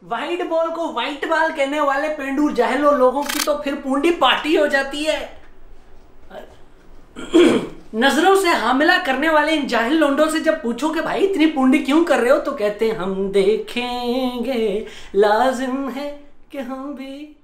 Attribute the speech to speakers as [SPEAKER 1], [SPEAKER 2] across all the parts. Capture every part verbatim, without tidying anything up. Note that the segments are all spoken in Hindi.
[SPEAKER 1] वाइट बॉल को वाइट बॉल कहने वाले पेंडूर जाहिलो लोगों की तो फिर पूंडी पार्टी हो जाती है। नजरों से हामिला करने वाले इन जाहिल लोंडों से जब पूछो कि भाई इतनी पूंडी क्यों कर रहे हो, तो कहते हैं हम देखेंगे, लाजिम है कि हम भी।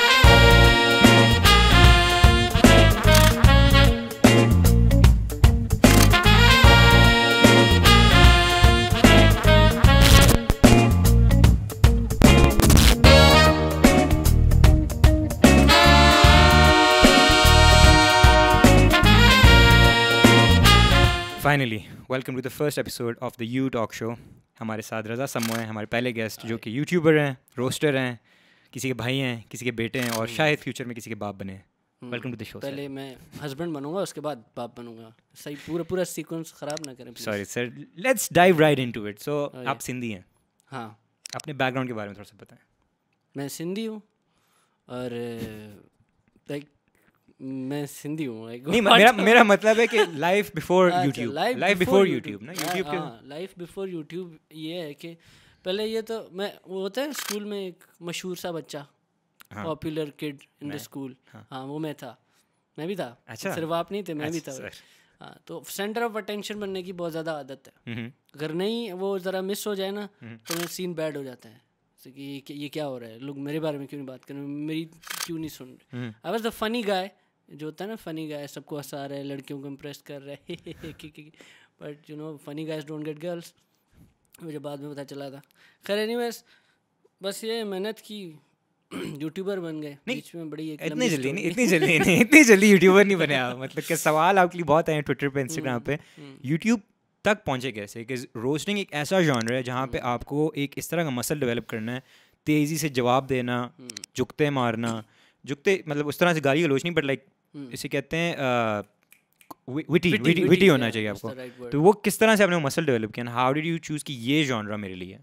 [SPEAKER 2] Finally welcome to the first episode of the you talk show. हमारे साथ रज़ा समो हैं, हमारे पहले गेस्ट जो कि यूट्यूबर हैं, रोस्टर हैं, किसी के भाई हैं, किसी के बेटे हैं और शायद फ्यूचर में किसी के बाप बने। Welcome to the show.
[SPEAKER 1] पहले मैं हस्बैंड बनूंगा, उसके बाद बाप बनूंगा। सही पूरा पूरा सीक्वेंस खराब ना करें।
[SPEAKER 2] Sorry sir, let's dive right into it. So आप सिंधी हैं?
[SPEAKER 1] हाँ।
[SPEAKER 2] अपने बैकग्राउंड के बारे में थोड़ा सा बताएं।
[SPEAKER 1] मैं सिंधी हूँ और लाइक मैं सिंधी हूँ।
[SPEAKER 2] नहीं, मेरा मेरा मतलब है कि life before YouTube, life before YouTube ना, यूट्यूब के
[SPEAKER 1] लाइफ बिफोर यूट्यूब ये है कि पहले ये तो मैं वो होता है स्कूल में एक मशहूर सा बच्चा, popular kid in the school. हाँ, वो मैं था, मैं भी था।
[SPEAKER 2] अच्छा,
[SPEAKER 1] सिर्फ आप नहीं थे, मैं भी था। हाँ, तो सेंटर ऑफ अटेंशन बनने की बहुत ज़्यादा आदत है। अगर नहीं वो ज़रा मिस हो जाए ना तो मेरा सीन बैड हो जाता है कि ये क्या हो रहा है, लोग मेरे बारे में क्यों नहीं बात कर रहे, मेरी क्यों नहीं सुन रहे। I was the funny guy, जो होता है ना फनी गाय, सबको हंसा रहा है, लड़कियों को इम्प्रेस कर रहा है, but you know funny guys don't get girls, मुझे बाद में पता चला था। खैर एनीवेज, बस ये मेहनत की, यूट्यूबर बन गए। बीच में बड़ी एक
[SPEAKER 2] इतनी जल्दी नहीं इतनी जल्दी नहीं इतनी जल्दी यूट्यूबर नहीं बने आप। मतलब कि सवाल आपके लिए बहुत आए ट्विटर पे, इंस्टाग्राम पे, यूट्यूब तक पहुँचे कैसे? कि रोस्टिंग एक ऐसा जॉनर है जहाँ पे आपको एक इस तरह का मसल डेवलप करना है, तेज़ी से जवाब देना, जुकते मारना, जुकते मतलब उस तरह से गाली गलोच नहीं, बट लाइक इसे कहते हैं विटी विटी विटी होना चाहिए आपको। तो वो किस तरह से आपने मसल डेवलप किया? हाउ डिड यू चूज कि ये जॉनरा मेरे लिए?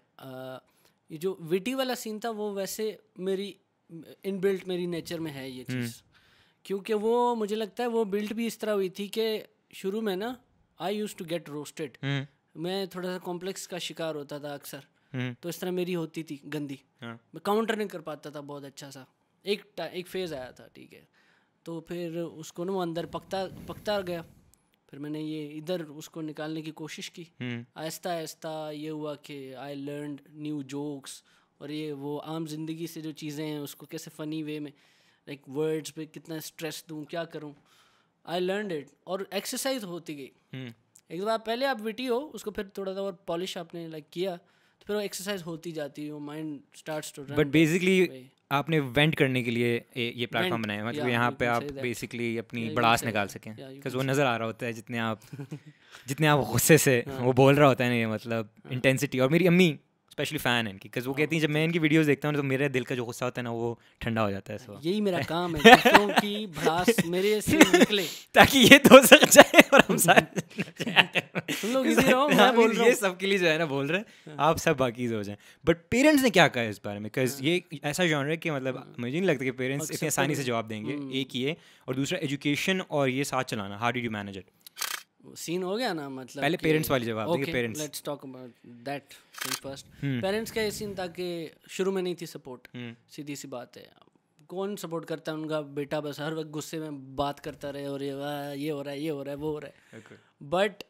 [SPEAKER 1] ये जो विटी वाला सीन था वो वैसे मेरी इनबिल्ट मेरी नेचर में है ये चीज़, क्योंकि वो मुझे लगता है वो बिल्ट भी इस तरह हुई थी कि शुरू में ना I used to get roasted. मैं थोड़ा सा कॉम्प्लेक्स का शिकार होता था अक्सर, तो इस तरह मेरी होती थी गंदी। मैं काउंटर नहीं कर पाता था बहुत अच्छा सा। एक एक फेज़ आया था, ठीक है, तो फिर उसको ना वो अंदर पकता पकता गया। फिर मैंने ये इधर उसको निकालने की कोशिश की। आहिस्ता आहिस्ता ये हुआ कि आई लर्न न्यू जोक्स, और ये वो आम जिंदगी से जो चीज़ें हैं उसको कैसे फ़नी वे में, लाइक वर्ड्स पे कितना स्ट्रेस दूँ, क्या करूँ, आई लर्न इट। और एक्सरसाइज होती गई। एक बार पहले आप विटी हो, उसको फिर थोड़ा सा और पॉलिश आपने लाइक किया, तो फिर वो एक्सरसाइज होती जाती है, mind starts to run.
[SPEAKER 2] But basically आपने वेंट करने के लिए ये प्लेटफॉर्म बनाया, मतलब यहाँ पे आप बेसिकली अपनी बड़ास निकाल सकें, बिकॉज वो नज़र आ रहा होता है जितने आप जितने आप गुस्से से वो बोल रहा होता है ना, ये मतलब इंटेंसिटी। और मेरी अम्मी स्पेशली फ़ैन है इनकी, बिकॉज वो कहती हैं जब मैं इनकी वीडियोस देखता हूँ तो मेरे दिल का जो गुस्सा होता है ना वो ठंडा हो जाता है। सो
[SPEAKER 1] यही मेरा काम है, दूसरों की भड़ास मेरे से निकले
[SPEAKER 2] ताकि ये तो सक जाए और हम सारे
[SPEAKER 1] तुम लोग इजी रहो, मैं बोल रहा हूँ,
[SPEAKER 2] ये सबके लिए जो है ना बोल रहे हैं, आप सब बाकी हो जाएं। बट पेरेंट्स ने क्या कहा है इस बारे में? बिकॉज ये ऐसा जॉनर है कि मतलब मुझे नहीं लगता कि पेरेंट्स इतनी आसानी से जवाब देंगे। एक ये, और दूसरा एजुकेशन और ये साथ चलाना, how did you manage it?
[SPEAKER 1] Scene हो गया ना, मतलब
[SPEAKER 2] पहले पेरेंट्स वाली जवाब देंगे। Parents,
[SPEAKER 1] let's talk about that thing first. Parents का ये सीन था कि शुरू में नहीं थी सपोर्ट, सीधी सी बात है। कौन सपोर्ट करता है? उनका बेटा बस हर वक्त गुस्से में बात करता रहे और ये ये हो रहा है, ये हो रहा है, वो हो रहा है। बट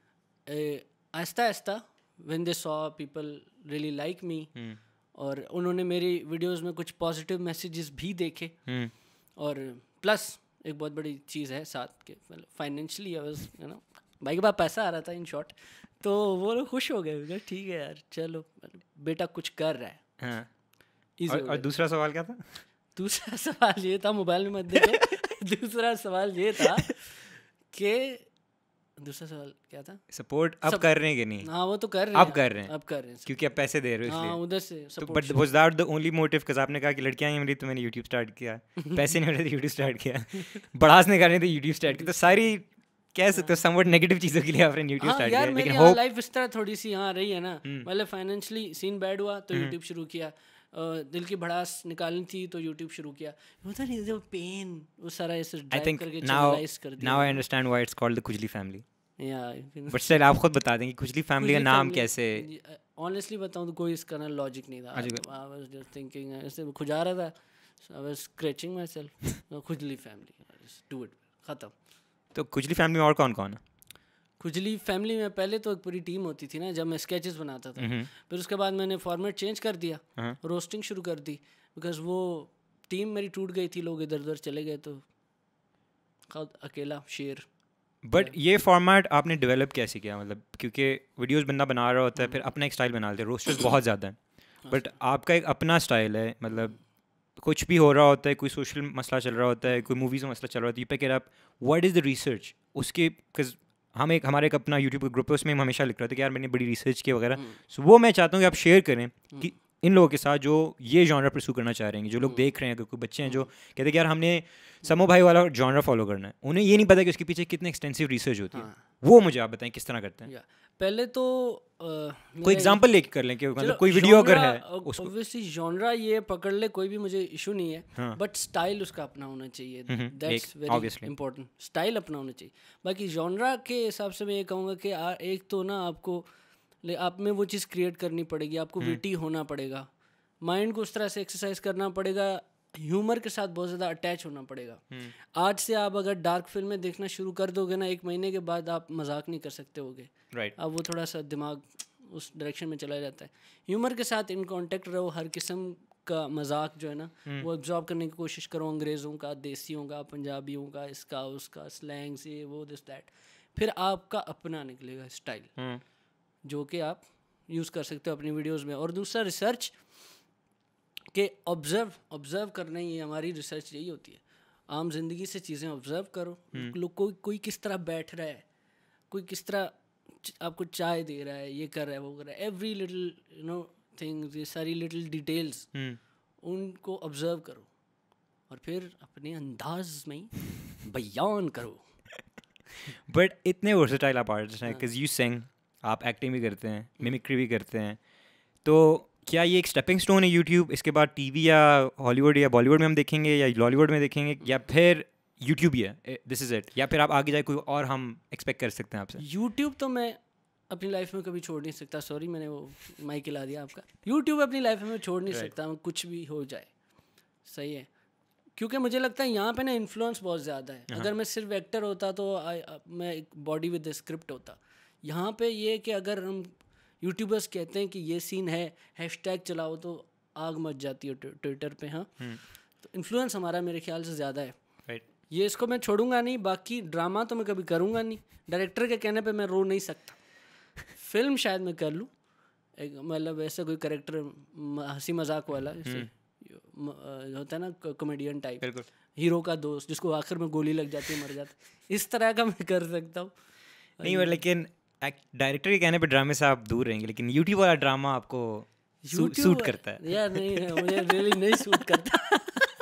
[SPEAKER 1] आहिस्ता आहिस्ता when they saw people really like me, और उन्होंने मेरी वीडियोस में कुछ पॉजिटिव मैसेजेस भी देखे, और प्लस एक बहुत बड़ी चीज़ है साथ के, financially I was you know भाई के पास पैसा आ रहा था इन शॉर्ट, तो वो लोग खुश हो गए, ठीक है यार चलो बेटा कुछ कर रहा है।
[SPEAKER 2] हाँ। और, और दूसरा सवाल क्या था?
[SPEAKER 1] दूसरा सवाल ये था, मोबाइल में मत देखो। दूसरा सवाल ये था कि दूसरा सवाल क्या था?
[SPEAKER 2] सपोर्ट अब सब, कर रहे हैं कि नहीं?
[SPEAKER 1] हाँ वो तो कर रहे हैं,
[SPEAKER 2] अब कर रहे हैं,
[SPEAKER 1] अब कर रहे हैं
[SPEAKER 2] क्योंकि अब पैसे दे रहे हो इसलिए।
[SPEAKER 1] हाँ, उधर से support.
[SPEAKER 2] But was that the only motive? Because आपने कहा कि लड़कियां नहीं मिली तो मैंने यूट्यूब स्टार्ट किया, पैसे नहीं मिले तो यूट्यूब स्टार्ट किया, बढ़ास नहीं करने तो यूट्यूब स्टार्ट किया, तो सारी कह सकते हो समवट नेगेटिव चीज़ों के लिए आपने यूट्यूब स्टार्ट किया।
[SPEAKER 1] लेकिन होप लाइफ इस तरह थोड़ी सी यहाँ रही है ना, मतलब फाइनेंशियली सीन बैड हुआ तो यूट्यूब शुरू किया, दिल की भड़ास निकालनी थी तो यूट्यूब शुरू किया। होता नहीं जो पेन वो सारा ऐसे ड्राइव करके चैनलाइज कर दिया।
[SPEAKER 2] Now I understand why it's called the khujli family.
[SPEAKER 1] या
[SPEAKER 2] बट स्टिल आप खुद बता देंगे खुजली फैमिली का नाम कैसे?
[SPEAKER 1] ऑनेस्टली बताऊं तो कोई इसका ना लॉजिक नहीं था. आई वाज जस्ट थिंकिंग, ऐसे खुजा रहा था, I was scratching myself, khujli family, just do it, खत्म.
[SPEAKER 2] तो खुजली फैमिली में और कौन कौन है?
[SPEAKER 1] खुजली फैमिली में पहले तो एक पूरी टीम होती थी ना, जब मैं स्केचेस बनाता था. फिर उसके बाद मैंने फॉर्मेट चेंज कर दिया, रोस्टिंग शुरू कर दी, बिकॉज वो टीम मेरी टूट गई थी, लोग इधर उधर चले गए, तो खुद अकेला शेर.
[SPEAKER 2] बट ये फॉर्मेट आपने डेवलप कैसे किया? मतलब क्योंकि वीडियोस बंदा बना रहा होता है, फिर अपना एक स्टाइल बना लेते हैं, रोस्टर्स बहुत ज़्यादा हैं, बट आपका एक अपना स्टाइल है. मतलब कुछ भी हो रहा होता है, कोई सोशल मसला चल रहा होता है, कोई मूवीज़ में मसला चल रहा होता है, you pick it up, what is the research उसके? बिकॉज हम एक हमारे एक अपना यूट्यूब का ग्रुप है, उसमें हम हमेशा लिख रहे थे कि यार मैंने बड़ी रिसर्च की वगैरह. सो वो मैं चाहता हूँ कि आप शेयर करें कि इन लोगों के साथ जो ये जॉनरा परस्यू करना चाह रहे हैं, जो लोग देख रहे हैं, कोई बच्चे हैं जो कहते हैं कि यार हमने समो भाई वाला जॉनरा फॉलो करना है, उन्हें ये नहीं पता कि उसके पीछे कितने एक्सटेंसिव रिसर्च होती है. वो मुझे आप बताएं किस तरह करते हैं.
[SPEAKER 1] पहले तो
[SPEAKER 2] कोई एग्जांपल लेके कर लें कि मतलब कोई वीडियो अगर है,
[SPEAKER 1] ऑब्वियसली जॉनरा ये पकड़ ले कोई भी, मुझे इशू नहीं है, बट स्टाइल उसका अपना होना चाहिए. दैट्स वेरी इंपॉर्टेंट, स्टाइल अपना होना चाहिए. बाकी जॉनरा के हिसाब से मैं ये कहूँगा कि एक तो ना आपको आप में वो चीज़ क्रिएट करनी पड़ेगी, आपको विटी होना पड़ेगा, माइंड को उस तरह से एक्सरसाइज करना पड़ेगा, ह्यूमर के साथ बहुत ज़्यादा अटैच होना पड़ेगा. आज से आप अगर डार्क फिल्में देखना शुरू कर दोगे ना, एक महीने के बाद आप मजाक नहीं कर सकते होगे.
[SPEAKER 2] राइट.
[SPEAKER 1] अब वो थोड़ा सा दिमाग उस डायरेक्शन में चला जाता है. ह्यूमर के साथ इन कांटेक्ट रहो, हर किस्म का मजाक जो है ना वो एब्जॉर्ब करने की कोशिश करो, अंग्रेज़ों का, देसियों का, पंजाबियों का, इसका उसका, स्लैंग से वो दिस दैट. फिर आपका अपना निकलेगा स्टाइल जो कि आप यूज़ कर सकते हो अपनी वीडियोज़ में. और दूसरा रिसर्च कि ऑब्ज़र्व ऑब्ज़र्व करना ही हमारी रिसर्च यही होती है. आम जिंदगी से चीज़ें ऑब्ज़र्व करो. लोग कोई कोई किस तरह बैठ रहा है, कोई किस तरह आपको चाय दे रहा है, ये कर रहा है, वो कर रहा है, every little you know things, ये सारी लिटिल डिटेल्स उनको ऑब्ज़र्व करो और फिर अपने अंदाज में बयान करो.
[SPEAKER 2] बट इतने वर्सेटाइल आप आर्टिस्ट हैं, बिकॉज यू सिंग, आप एक्टिंग भी करते हैं, मिमिक्री भी करते हैं, तो क्या ये एक स्टेपिंग स्टोन है यूट्यूब? इसके बाद टीवी या हॉलीवुड या बॉलीवुड में हम देखेंगे या लॉलीवुड में देखेंगे, या फिर यूट्यूब ही है, दिस इज़ इट, या फिर आप आगे जाए कोई और हम एक्सपेक्ट कर सकते हैं आपसे?
[SPEAKER 1] यूट्यूब तो मैं अपनी लाइफ में कभी छोड़ नहीं सकता. सॉरी मैंने वो माइक हिला दिया आपका. यूट्यूब अपनी लाइफ में छोड़ नहीं सकता, मैं कुछ भी हो जाए. सही है, क्योंकि मुझे लगता है यहाँ पे ना इन्फ्लुएंस बहुत ज़्यादा है. अगर मैं सिर्फ एक्टर होता तो I, मैं एक बॉडी विद स्क्रिप्ट होता. यहाँ पे ये कि अगर हम यूट्यूबर्स कहते हैं कि ये सीन है, हैशटैग चलाओ, तो आग मच जाती है ट्विटर पे. हाँ, तो इन्फ्लुएंस हमारा मेरे ख्याल से ज़्यादा है.
[SPEAKER 2] राइट.
[SPEAKER 1] ये इसको मैं छोड़ूंगा नहीं. बाकी ड्रामा तो मैं कभी करूँगा नहीं. डायरेक्टर के कहने पे मैं रो नहीं सकता. फिल्म शायद मैं कर लूँ, एक मतलब ऐसा कोई करेक्टर हंसी मजाक वाला, जैसे होता है ना कॉमेडियन टाइप, हीरो का दोस्त जिसको आखिर में गोली लग जाती है, मर जाता है, इस तरह का मैं कर सकता हूँ.
[SPEAKER 2] नहीं, और लेकिन डायरेक्टर के कहने पे ड्रामे से आप दूर रहेंगे, लेकिन यूट्यूब वाला ड्रामा आपको सूट करता है?
[SPEAKER 1] यार नहीं है, मुझे रियली नहीं सूट करता.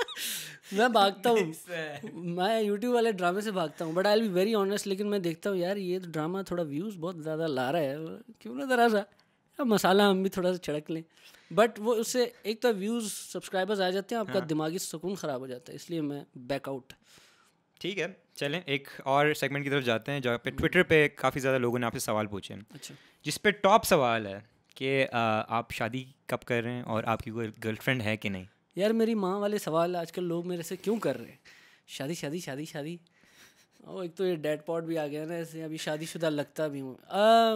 [SPEAKER 1] मैं भागता हूँ, मैं यूट्यूब वाले ड्रामे से भागता हूँ. But I will be very honest, लेकिन मैं देखता हूँ यार ये तो ड्रामा थोड़ा व्यूज़ बहुत ज़्यादा ला रहा है, क्यों ना ज़रा सा अब मसाला हम भी थोड़ा सा छिड़क लें. बट वो उससे एक तो व्यूज़ सब्सक्राइबर्स आ जाते हैं, आपका दिमागी सुकून ख़राब हो जाता है, इसलिए मैं बैकआउट.
[SPEAKER 2] ठीक है, चलें एक और सेगमेंट की तरफ जाते हैं जहाँ पे ट्विटर पे काफ़ी ज़्यादा लोगों ने आपसे सवाल पूछे हैं. अच्छा. जिस पे टॉप सवाल है कि आप शादी कब कर रहे हैं और आपकी कोई गर्लफ्रेंड है कि नहीं.
[SPEAKER 1] यार मेरी माँ वाले सवाल आजकल लोग मेरे से क्यों कर रहे हैं, शादी शादी शादी शादी. और एक तो ये डेड पॉट भी आ गया ना, ऐसे अभी शादीशुदा लगता भी हूँ.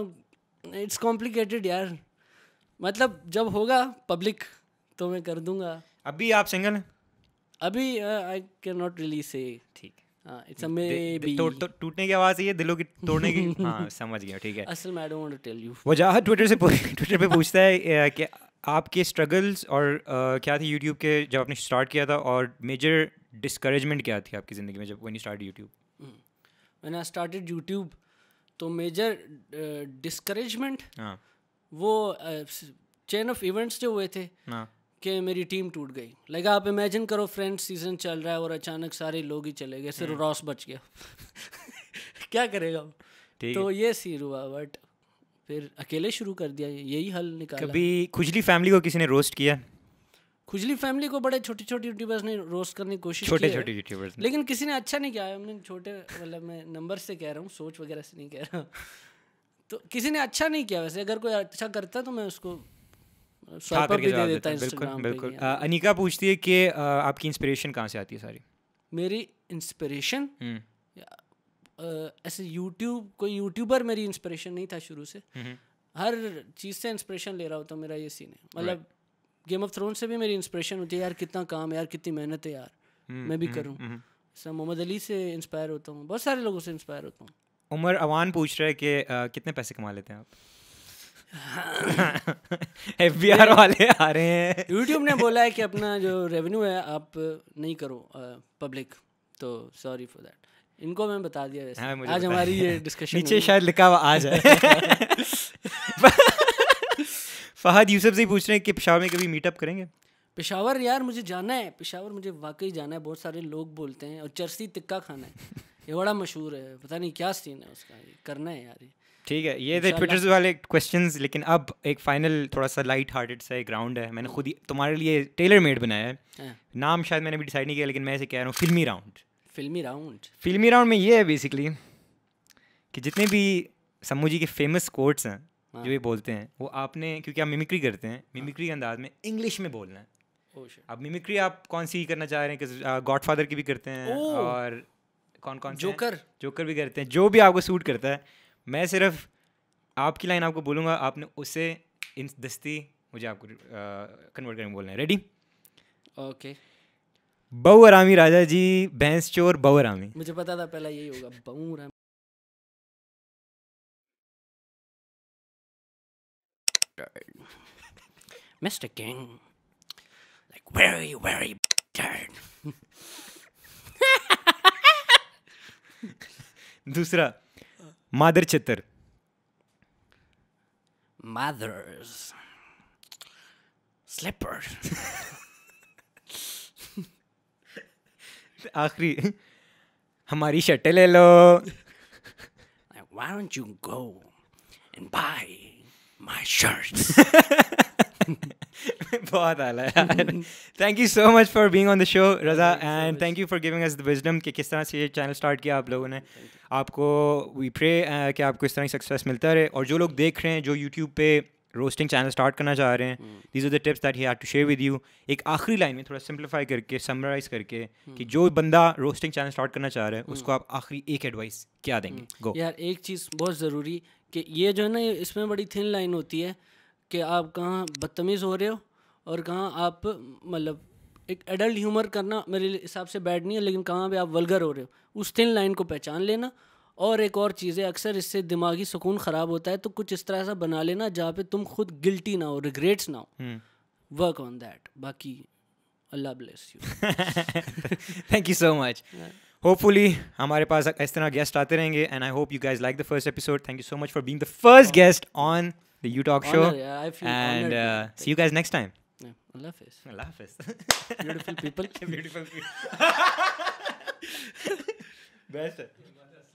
[SPEAKER 1] इट्स कॉम्प्लिकेटेड यार, मतलब जब होगा पब्लिक तो मैं कर दूंगा.
[SPEAKER 2] अभी आप सिंगल हैं?
[SPEAKER 1] अभी I can not really say. ठीक है, हाँ, इट्स अ मेबी.
[SPEAKER 2] टूटने की आवाज़ है, दिलों की तोड़ने की. हाँ समझ गया, ठीक है.
[SPEAKER 1] असल में I don't want to tell you.
[SPEAKER 2] वजह ट्विटर से ट्विटर पे पूछता है कि आपके स्ट्रगल्स और uh, क्या थी यूट्यूब के जब आपने स्टार्ट किया था, और मेजर डिस्करेजमेंट क्या थी आपकी ज़िंदगी में जब when you started YouTube?
[SPEAKER 1] When I started YouTube तो मेजर डिस्करेजमेंट
[SPEAKER 2] हाँ
[SPEAKER 1] वो चेन ऑफ इवेंट्स जो हुए थे
[SPEAKER 2] हाँ
[SPEAKER 1] कि मेरी टीम टूट गई. लाइक आप इमेजिन करो फ्रेंड्स सीजन चल रहा है और अचानक सारे लोग ही चले गए, सिर्फ रॉस बच गया. क्या करेगा. तो ये सीन हुआ. बट फिर अकेले शुरू कर दिया, यही हल निकाला.
[SPEAKER 2] कभी खुजली फैमिली को किसी ने रोस्ट किया?
[SPEAKER 1] खुजली फैमिली को बड़े छोटे छोटे यूट्यूबर्स ने रोस्ट करने की कोशिश
[SPEAKER 2] छोटे
[SPEAKER 1] की
[SPEAKER 2] छोटे
[SPEAKER 1] है,
[SPEAKER 2] यूट्यूबर्स
[SPEAKER 1] लेकिन किसी ने अच्छा नहीं किया है। हमने छोटे मतलब मैं नंबर से कह रहा हूँ, सोच वगैरह से नहीं कह रहा। तो किसी ने अच्छा नहीं किया वैसे। अगर कोई अच्छा करता तो मैं उसको स्वाइप अप भी दे देता इंस्टाग्राम पे।
[SPEAKER 2] बिल्कुल। अनिका पूछती है कि आपकी इंस्पिरेशन कहाँ से आती है सारी?
[SPEAKER 1] मेरी इंस्पिरेशन ऐसे यूट्यूब, कोई यूट्यूबर मेरी इंस्पिरेशन नहीं था शुरू से। हर चीज़ से इंस्पिरेशन ले रहा होता हूँ, मेरा ये सीन है। मतलब गेम ऑफ थ्रोन से भी मेरी इंस्पिरेशन होती है, यार कितना काम है, यार कितनी मेहनत है, यार मैं भी करूँ। ऐसा मोहम्मद अली से इंस्पायर होता हूँ, बहुत सारे लोगों से इंस्पायर होता हूँ।
[SPEAKER 2] उमर अवान पूछ रहा है कि कितने पैसे कमा लेते हैं आप? एफ बी आर वाले आ रहे हैं।
[SPEAKER 1] यूट्यूब ने बोला है कि अपना जो रेवेन्यू है आप नहीं करो पब्लिक, तो सॉरी फॉर दैट। इनको मैं बता दिया वैसे। हाँ, आज हमारी ये डिस्कशन
[SPEAKER 2] नीचे शायद लिखा हुआ आ जाए। फहद यूसुफ से पूछ रहे हैं कि पेशावर में कभी मीटअप करेंगे?
[SPEAKER 1] पेशावर यार मुझे जाना है, पेशावर मुझे वाकई जाना है। बहुत सारे लोग बोलते हैं, और चरसी टिक्का खाना है, ये बड़ा मशहूर है, पता नहीं क्या सीन है उसका, ये करना है यार।
[SPEAKER 2] ठीक है, ये थे ट्विटर वाले क्वेश्चंस। लेकिन अब एक फाइनल थोड़ा सा लाइट हार्टेड सा एक राउंड है, मैंने खुद ही तुम्हारे लिए टेलर मेड बनाया है। नाम शायद मैंने भी डिसाइड नहीं किया, लेकिन मैं इसे कह रहा हूँ फिल्मी राउंड।
[SPEAKER 1] फिल्मी राउंड
[SPEAKER 2] फिल्मी राउंड में ये है बेसिकली कि जितने भी समू जी के फेमस कोट्स हैं जो ये बोलते हैं, वो आपने, क्योंकि आप मिमिक्री करते हैं, मिमिक्री के अंदाज में इंग्लिश में बोलना है। अब मिमिक्री आप कौन सी करना चाह रहे हैं? कि गॉडफादर की भी करते हैं, और कौन कौन जोकर जोकर भी करते हैं, जो भी आपको सूट करता है। मैं सिर्फ आपकी लाइन आपको बोलूँगा, आपने उससे इन दस्ती मुझे आपको कन्वर्ट करके बोलना है। रेडी?
[SPEAKER 1] ओके।
[SPEAKER 2] बहु आरामी राजा जी, भैंस चोर बहु आरामी।
[SPEAKER 1] मुझे पता था पहला यही होगा, बहु आरामी। Mister king, like very very tired.
[SPEAKER 2] दूसरा, मादर चित्तर।
[SPEAKER 1] Mothers slippers.
[SPEAKER 2] आखिरी, हमारी शर्टें ले लो।
[SPEAKER 1] Like, why don't you go and buy my shirts?
[SPEAKER 2] बहुत आला यार। Thank you so much for being on the show Raza, and thank you for giving us the wisdom कि किस तरह से ये चैनल स्टार्ट किया आप लोगों ने। आपको वी प्रे कि आपको इस तरह की सक्सेस मिलता रहे। और जो लोग देख रहे हैं, जो यूट्यूब पे रोस्टिंग चैनल स्टार्ट करना चाह रहे हैं, these are the tips that he had to share with you. एक आखिरी लाइन में थोड़ा सिंप्लीफाई करके, समराइज करके, कि जो बंदा रोस्टिंग चैनल स्टार्ट करना चाह रहा है उसको आप आखिरी एक एडवाइस क्या देंगे? गो
[SPEAKER 1] यार, एक चीज़ बहुत ज़रूरी कि ये जो है ना, इसमें बड़ी थिन लाइन होती है कि आप कहाँ बदतमीज़ हो रहे हो और कहाँ आप, मतलब एक एडल्ट ह्यूमर करना मेरे हिसाब से बैड नहीं है, लेकिन कहाँ पे आप वल्गर हो रहे हो, उस थिन लाइन को पहचान लेना। और एक और चीज़ है, अक्सर इससे दिमागी सुकून ख़राब होता है, तो कुछ इस तरह सा बना लेना जहाँ पे तुम खुद गिल्टी ना हो, रिग्रेट्स ना हो। Work on that. बाकी Allah bless you.
[SPEAKER 2] Thank you so much. Hopefully हमारे पास इस तरह गेस्ट आते रहेंगे, and I hope you guys like the first episode. Thank you so much for being the first guest on the you talk show, and see you guys next time.
[SPEAKER 1] Allah Hafiz.
[SPEAKER 2] Allah Hafiz.
[SPEAKER 1] Beautiful people.
[SPEAKER 2] Beautiful people. Best.